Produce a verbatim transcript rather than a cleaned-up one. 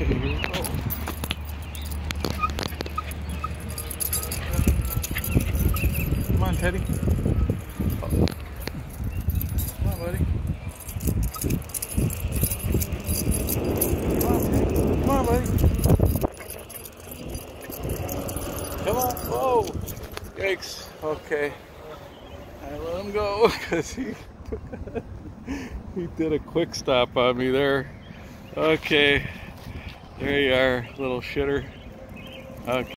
Okay, here we go. Come on, Teddy. Come on, buddy. Come on, Teddy. Come on, buddy. Come on. Whoa. Yikes. Okay. I let him go because he he did a quick stop on me there. Okay. There you are, little shitter. Okay.